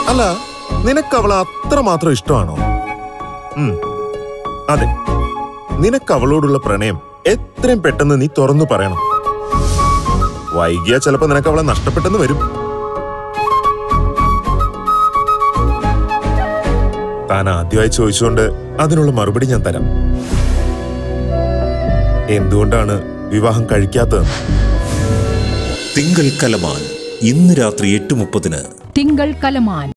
അല്ല, നിനക്ക് അവളെ അത്രമാത്രം ഇഷ്ടമാണോ? അതെ, നിനക്ക് അവളോടുള്ള പ്രണയം എത്രയും പെട്ടെന്ന് നീ തുറന്നു പറയണം. വൈകിയാ ചിലപ്പോ നിനക്ക് അവളെ നഷ്ടപ്പെട്ടെന്ന് വരും. താൻ ആദ്യമായി ചോദിച്ചുകൊണ്ട് അതിനുള്ള മറുപടി ഞാൻ തരാം. എന്തുകൊണ്ടാണ് വിവാഹം കഴിക്കാത്തത്? തിങ്കൾ കലമാൻ ഇന്ന് രാത്രി 8:30. തിങ്കൾ കലമാൻ.